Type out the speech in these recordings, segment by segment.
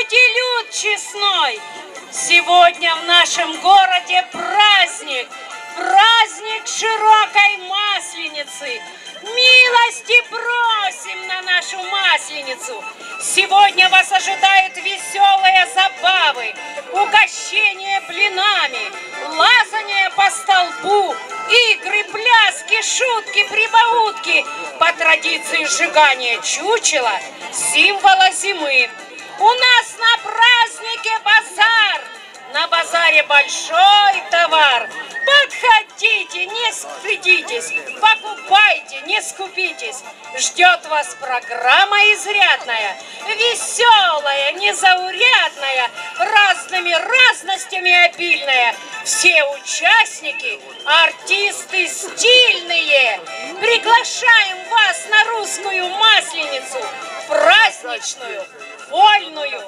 Слушайте, люд честной, сегодня в нашем городе праздник, праздник широкой Масленицы. Милости просим на нашу Масленицу. Сегодня вас ожидают веселые забавы, угощение блинами, лазание по столбу, игры, пляски, шутки, прибаутки. По традиции сжигания чучела, символа зимы. У нас на празднике базар. На базаре большой товар. Подходите, не стыдитесь, покупайте, не скупитесь. Ждет вас программа изрядная, веселая, незаурядная, разными разностями обильная. Все участники артисты стильные. Приглашаем вас на русскую Масленицу, праздничную, вольную,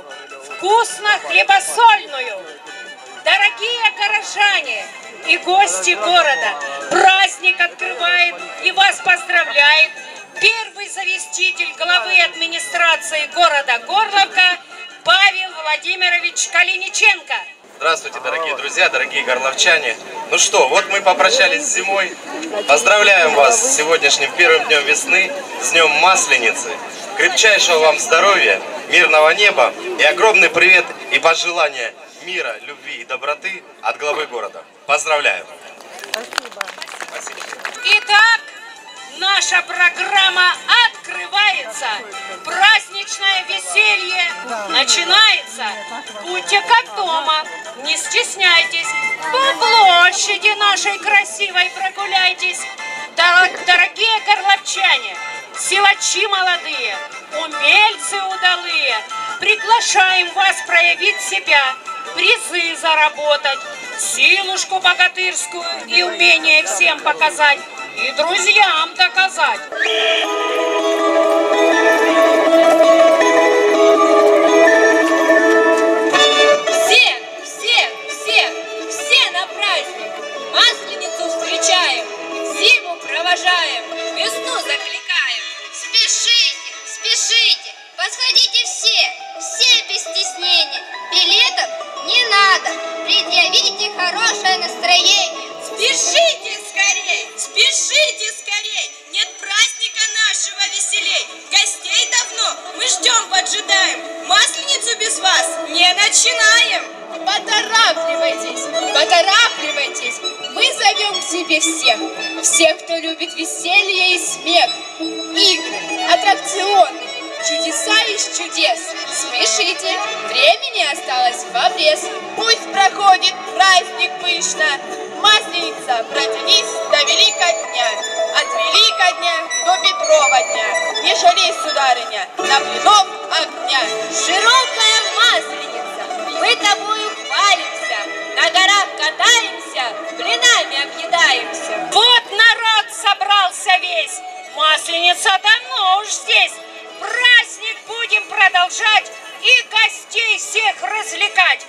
вкусно-хлебосольную. Дорогие горожане и гости города, праздник открывает и вас поздравляет первый заместитель главы администрации города Горловка Павел Владимирович Калиниченко. Здравствуйте, дорогие друзья, дорогие горловчане. Ну что, вот мы попрощались с зимой. Поздравляем вас с сегодняшним первым днем весны, с Днем Масленицы. Крепчайшего вам здоровья, мирного неба и огромный привет и пожелания мира, любви и доброты от главы города. Поздравляю! Спасибо. Спасибо. Итак, наша программа открывается. Праздничное веселье начинается. Будьте как дома, не стесняйтесь. По площади нашей красивой прогуляйтесь. Дорогие горловчане, силачи молодые, умельцы удалые, приглашаем вас проявить себя, призы заработать, силушку богатырскую и умение всем показать, и друзьям доказать. Все на праздник, Масленицу встречаем, зиму провожаем, весну закликаем. Спешите, подходите все без стеснения. Билетов не надо, предъявите хорошее настроение. Спешите скорей, нет праздника нашего веселей. Гостей давно мы ждем, поджидаем, Масленицу без вас не начинаем. Поторапливайтесь, мы зовем к себе всех, кто любит веселье и смех, игры, аттракционы, чудеса из чудес. Спешите, времени осталось в обрез. Пусть проходит праздник пышно, Масленица, протянись до Великодня, от Великодня до Петрова дня. Не шались, сударыня, на блинов огня. Широкая Масленица, мы тобою хвалимся, на горах катаемся, блинами объедаемся. Вот народ собрался весь, Масленица давно уж здесь. Праздник будем продолжать и гостей всех развлекать.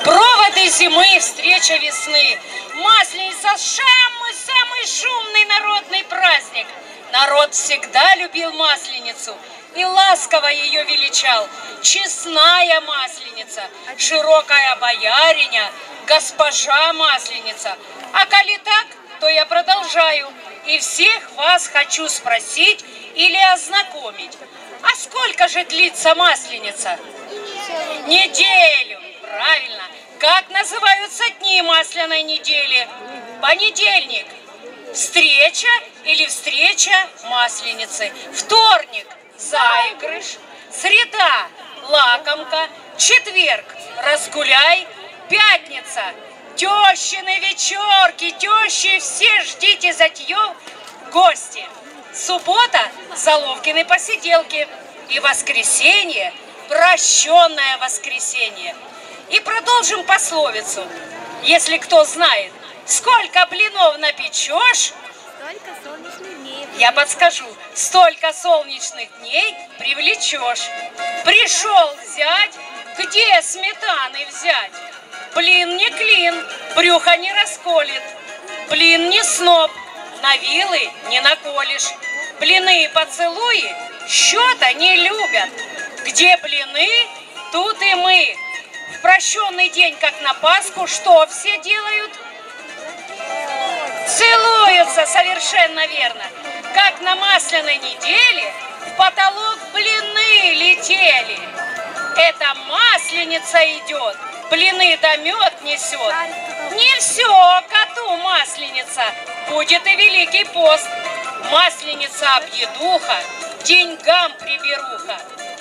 Проводы зимы, встреча весны. Масленица – самый шумный народный праздник. Народ всегда любил Масленицу и ласково ее величал. Честная Масленица, широкая бояриня, госпожа Масленица. А коли так, то я продолжаю. И всех вас хочу спросить или ознакомить. А сколько же длится Масленица? Неделю. Правильно. Как называются дни масляной недели? Понедельник – встреча или встреча Масленицы. Вторник – заигрыш. Среда – лакомка. Четверг – разгуляй. Пятница – тещины вечерки. Тещи, все ждите затьев гости. Суббота – Заловкины посиделки. И воскресенье – прощенное воскресенье. И продолжим пословицу. Если кто знает, сколько блинов напечешь, Столько солнечных дней. я подскажу, столько солнечных дней привлечешь. Пришел зять, где сметаны взять? Блин не клин, брюхо не расколет. Блин не сноб, на вилы не наколешь. Блины и поцелуи счета не любят. Где блины, тут и мы. В прощенный день, как на Пасху, что все делают? Целуются, совершенно верно. Как на масляной неделе в потолок блины летели. Это Масленица идет, блины да мед несет. Не все коту Масленица, будет и Великий пост. Масленица объедуха, деньгам приберуха.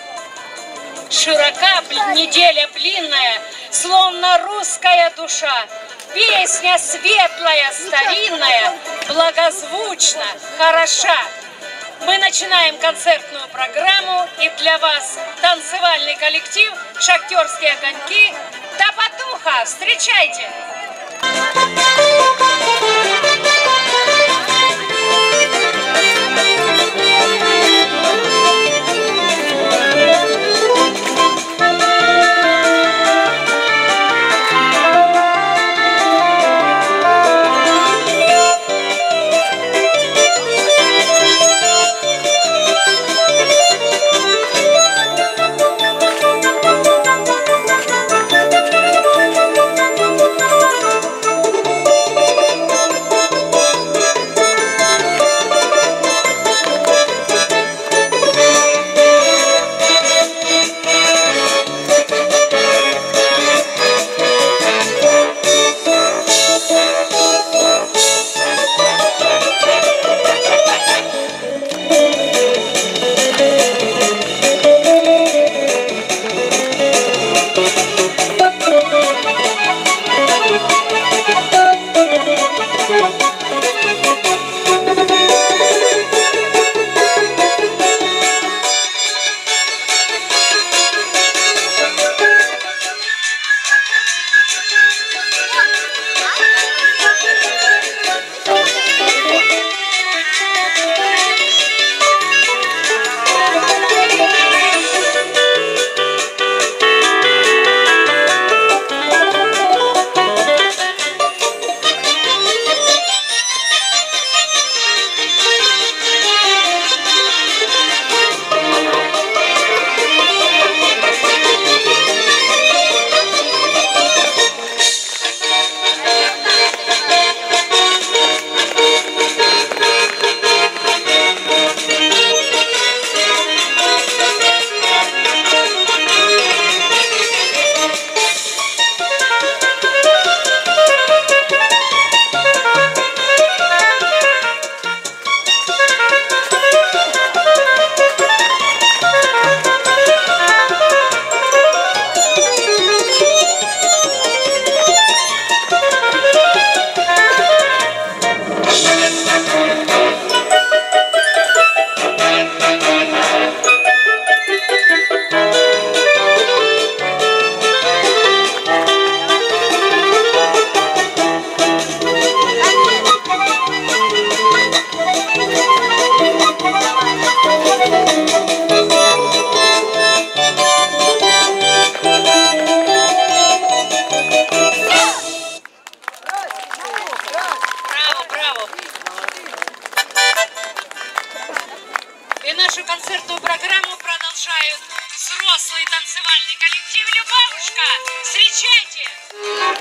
Широка неделя блинная, словно русская душа. Песня светлая, старинная, благозвучна, хороша. Мы начинаем концертную программу, и для вас танцевальный коллектив «Шахтерские огоньки» Топотуха. Встречайте!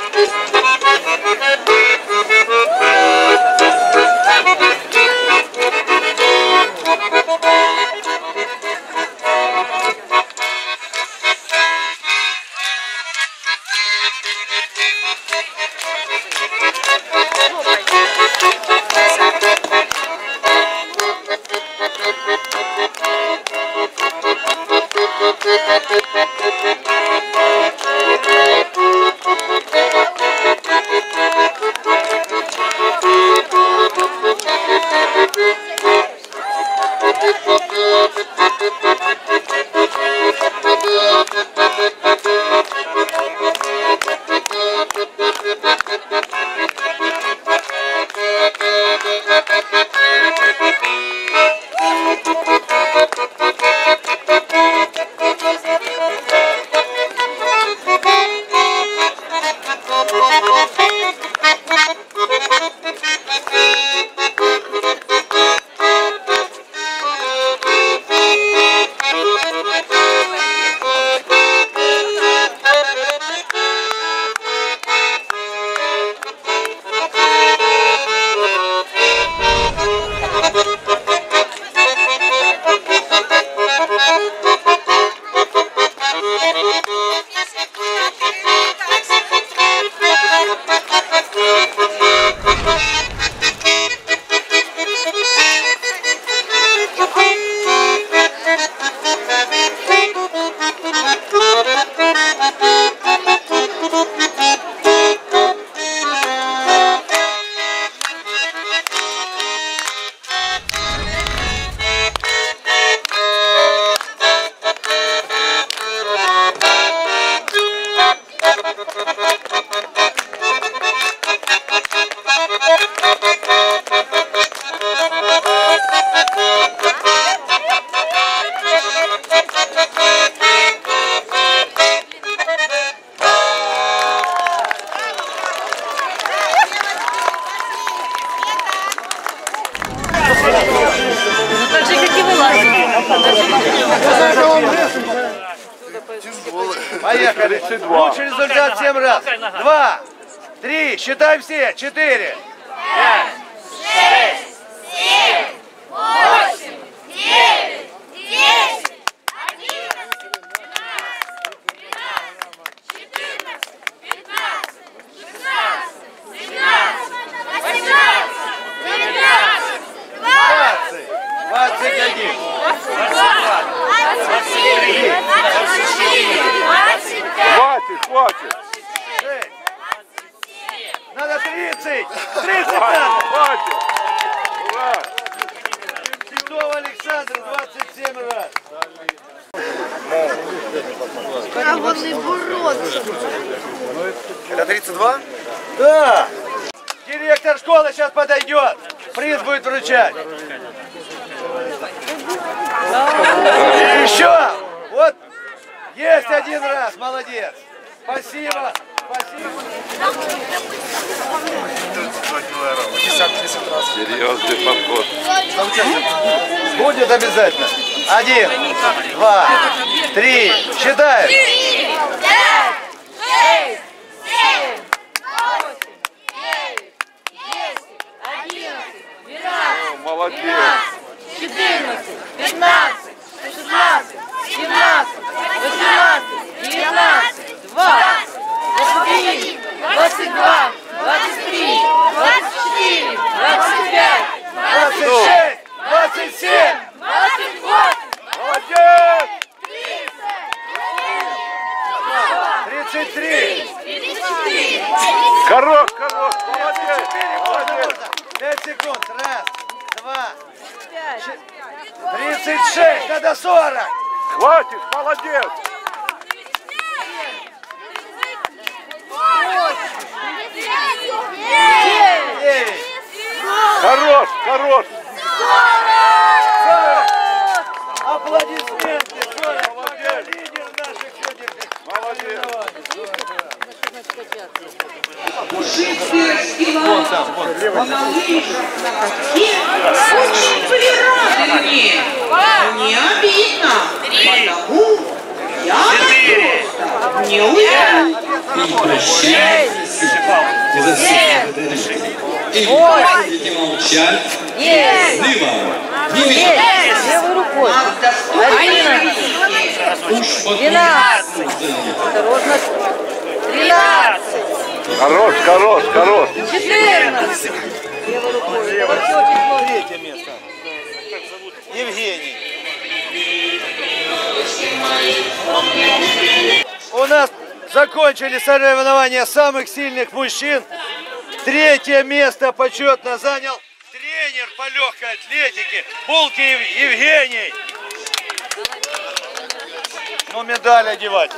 Поехали. Лучший результат 7 раз. 2, 3, считаем все. 4, 5, 6, 7, 8, 9, 10, 11, 12, 13, 14, 15, 16, 17, 18, 19, 20, 21. 23, 24, 25. Хватит. 6. Надо 30. 30 надо. Хватит. Ура. Титов Александр 27 раз. Это 32? Да. Директор школы сейчас подойдет. Приз будет вручать. Еще. Вот. Есть 1 раз. Молодец. Спасибо. Спасибо. Серьезный подход. Будет обязательно. 1, 2, 3. Считаем. 5, 6, 7, 8, 9, 10, 11, 12, Молодец. 14, 15, 16, 17, 18, 19, 20, 21, 22, 23, 24, 25, 26, 27. 28, Молодец. 33. 34. Хорош. Молодец. 5 секунд. Раз, 2, 36. Надо 40. Хватит. Молодец. 9. Хорош. 40. Аплодисменты. 40. Пока лидер наших сегодняшних Молодец. Вон там, вон. Были рады мне. Не обидно. Потому я просто не уверен. И прощается Будете молчать. Злива. Не мешайте. Левой рукой. 12. Осторожно. 13. Хорош, хорош, хорош. 14. Левой рукой. Третье место. Евгений. У нас закончили соревнования самых сильных мужчин. Третье место почетно занял тренер по легкой атлетике Булкин Евгений. Ну, медаль одевать.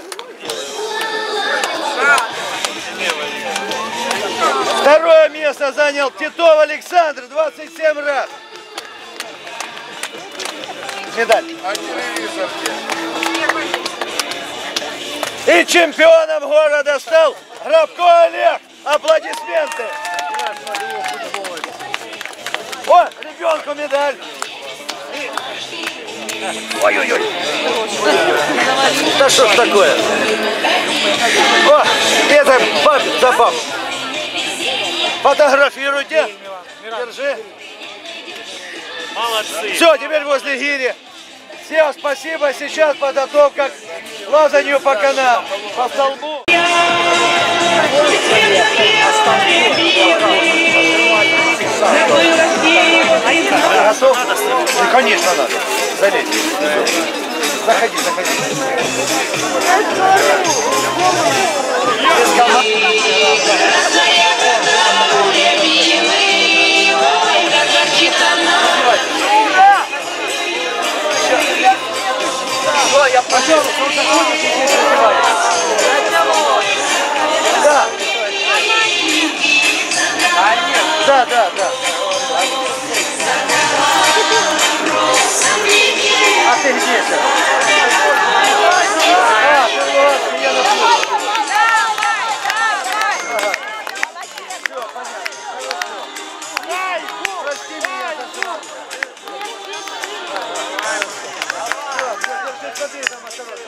Второе место занял Титов Александр, 27 раз. Медаль. И чемпионом города стал Грабко Олег. Аплодисменты. О, ребенку медаль. Ой-ой-ой. Да что ж такое? О, это пап, за пап. Фотографируйте. Держи. Молодцы. Все, теперь возле гири. Всем спасибо. Сейчас подготовка к лазанию по каналу, по столбу. Готов? Ну, конечно, надо. Залезь. Заходи, заходи. Я пошел, он заходит, и здесь одевается. Да. Да, да, да. А ты где же? А, ты вот, я на площадь. Ага. Все, понятно. Прости меня, это все. Все, держи, там осторожно.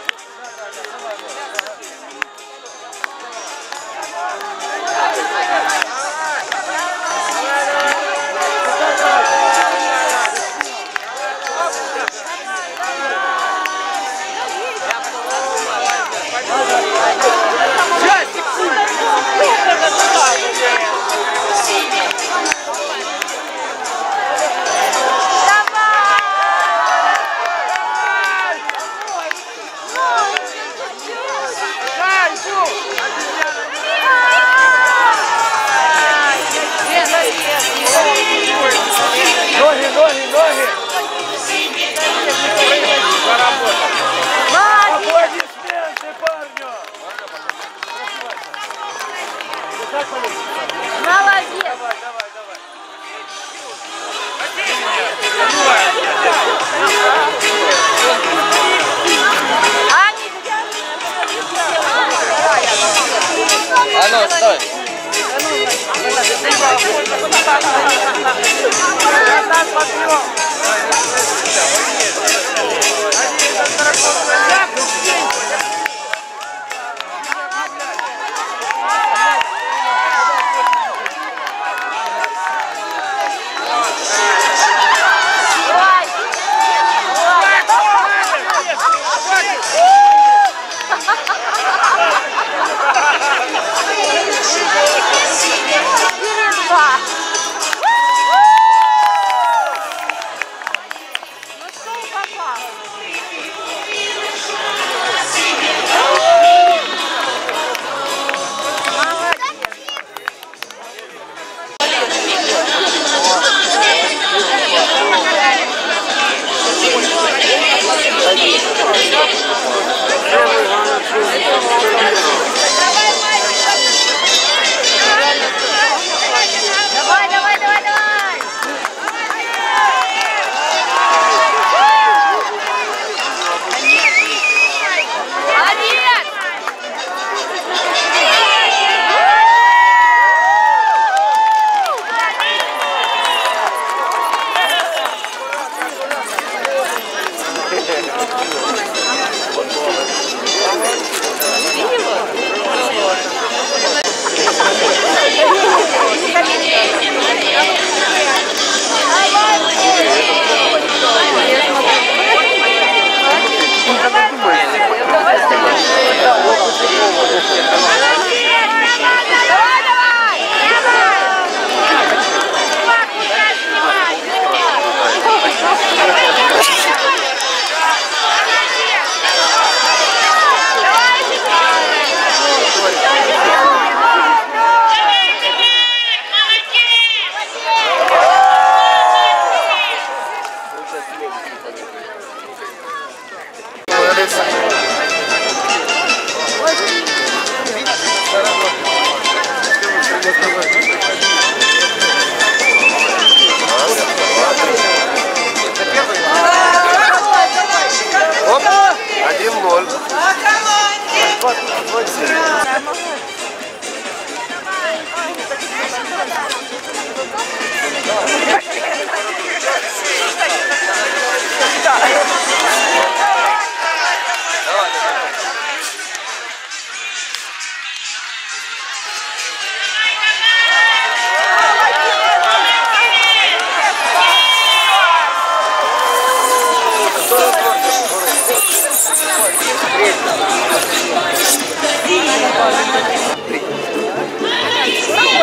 Ноги, ноги, ноги! Аплодисменты парню! Молодец! Давай, давай, давай! А ну, стой!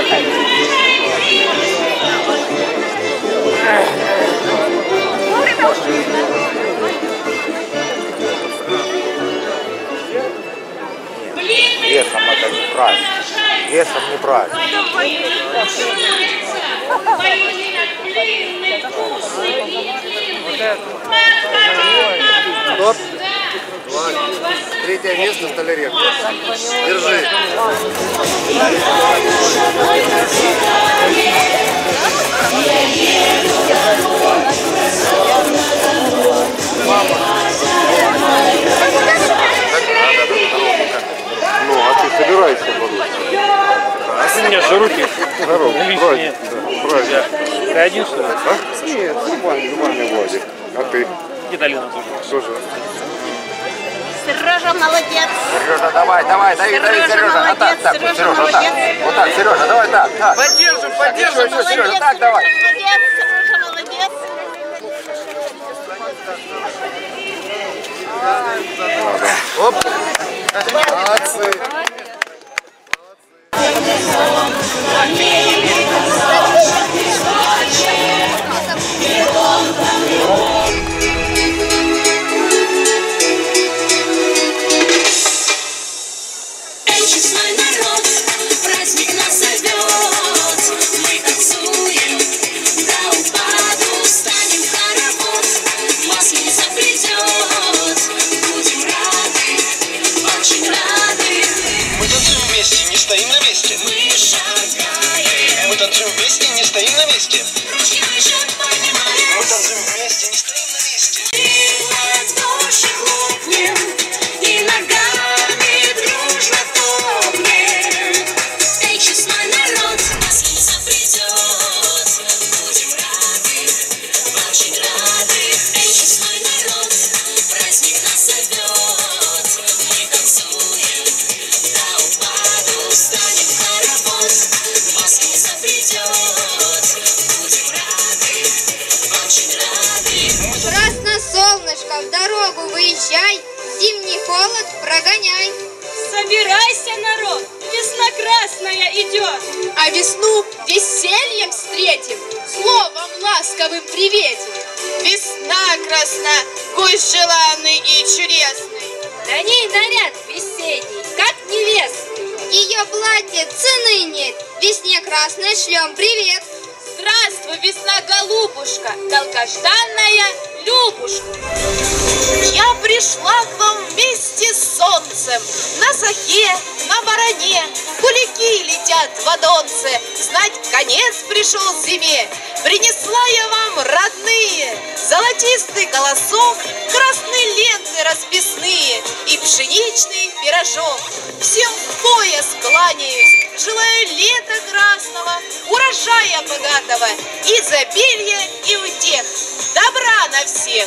Весом это неправильно. Весом неправильно. Стоп. Третье место Столяренко. Держи. Ну, а ты собираешься бороться? У меня же руки лишние. Правильно. Ты один, что ли? А? Нет, нормальный Владик. А ты? Где Алина тоже? Тоже. Сережа молодец. Сережа, давай, Сережа. А так, Сережа, вот так. Вот так, Сережа, давай так. Поддержим. Еще, Сережа, так, давай. Молодец, Сережа молодец. Оп. Молодцы. Честной народ, праздник нас зовет. Мы танцуем до упаду, станем в хоровод. Масленица придет, будем рады, очень рады. Мы танцуем вместе, не стоим на месте. Мы шагаем, Мы танцуем вместе, не стоим на месте. ручки выше поднимаем. Мы танцуем вместе, не стоим на месте. И в ладоши хлопнем, и ногами дружно топнем. Эй, честной народ, масленица придет, будем рады, очень рады. Эй, честной народ, праздник нас зовет. Мы танцуем до упаду, станем в хоровод. Масленица придет, будем рады, очень рады. Красное солнышко, в дорогу выезжай, зимний холод прогоняй. Собирайся, народ, весна красная идет. А весну весельем встретим, словом ласковым приветим. Весна красна, гость желанный и чудесный. На ней наряд весенний, как невесты. Ее платье цены нет, весне красной шлем привет. Здравствуй, весна, голубушка, долгожданная Любушка. Я пришла к вам вместе с солнцем, на сахе, на вороне, кулики летят в водонце, знать конец пришел зиме. Принесла я вам, родные, золотистый колосок, красные ленты расписные и пшеничный пирожок. Всем в пояс кланяюсь, желаю лета красного, урожая богатого, изобилия и утех. Добра на всех!